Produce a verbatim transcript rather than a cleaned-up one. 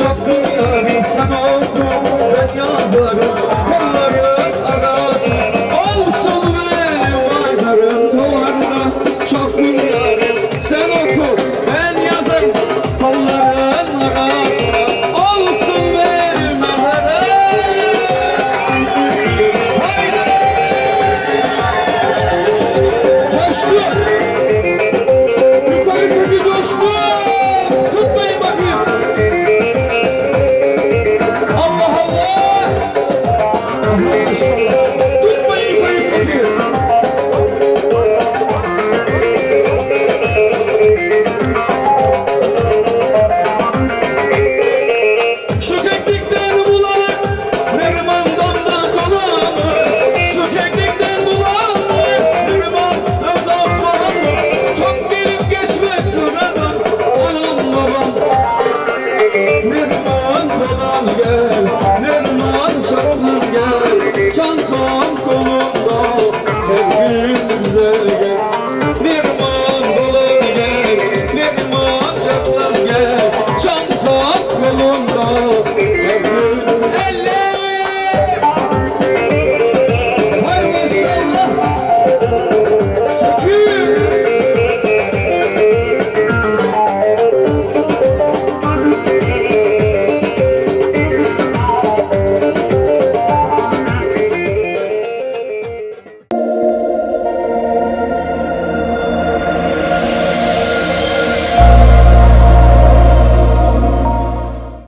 Çok dünya bilsen oku, ben yazarım kolların arası. Olsun benim aylarım duvarda. Çok dünya bilsen oku, ben yazarım kolların arası. Olsun benim aylarım. Haydi! Coştu! Yukarıdaki coştu! Tutmayın bakayım! Allah Allah! Tutmayın yukarıdaki! Şu keklikten bulanık, Neriman'dan da dolanık. Şu keklikten bulanık, Neriman'dan da dolanık. Çok gelip geçmek duradan, anam babam. Neriman dolan gel.